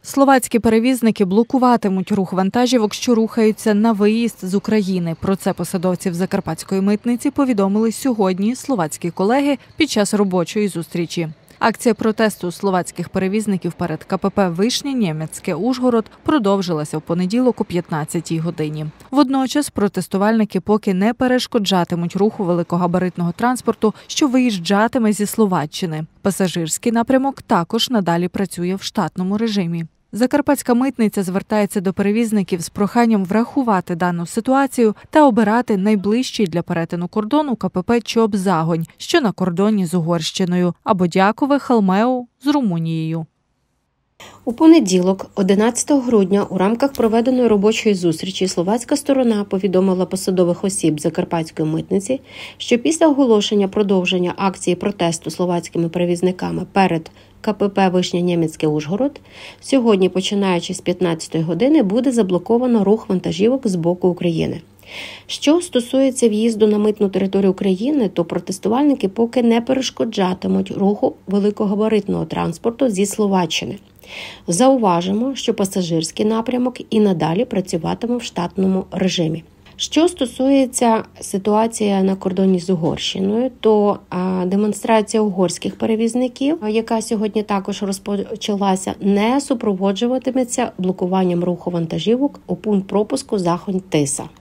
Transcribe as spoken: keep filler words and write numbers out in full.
Словацькі перевізники блокуватимуть рух вантажівок, що рухаються на виїзд з України. Про це посадовці в Закарпатської митниці повідомили сьогодні словацькі колеги під час робочої зустрічі. Акція протесту словацьких перевізників перед КПП «Вишня Нємецьке-Ужгород» продовжилася в понеділок о п'ятнадцятій годині. Водночас протестувальники поки не перешкоджатимуть руху великогабаритного транспорту, що виїжджатиме зі Словаччини. Пасажирський напрямок також надалі працює в штатному режимі. Закарпатська митниця звертається до перевізників з проханням врахувати дану ситуацію та обирати найближчий для перетину кордону КПП Чоп-Загонь, що на кордоні з Угорщиною, або Дякове-Халмеу з Румунією. У понеділок, одинадцятого грудня, у рамках проведеної робочої зустрічі словацька сторона повідомила посадових осіб Закарпатської митниці, що після оголошення продовження акції протесту словацькими перевізниками перед КПП «Вишня Нємецьке-Ужгород» сьогодні, починаючи з п'ятнадцятої години, буде заблоковано рух вантажівок з боку України. Що стосується в'їзду на митну територію України, то протестувальники поки не перешкоджатимуть руху великогабаритного транспорту зі Словаччини. Зауважимо, що пасажирський напрямок і надалі працюватиме в штатному режимі. Що стосується ситуації на кордоні з Угорщиною, то а, демонстрація угорських перевізників, яка сьогодні також розпочалася, не супроводжуватиметься блокуванням руху вантажівок у пункт пропуску Захонь-Тиса.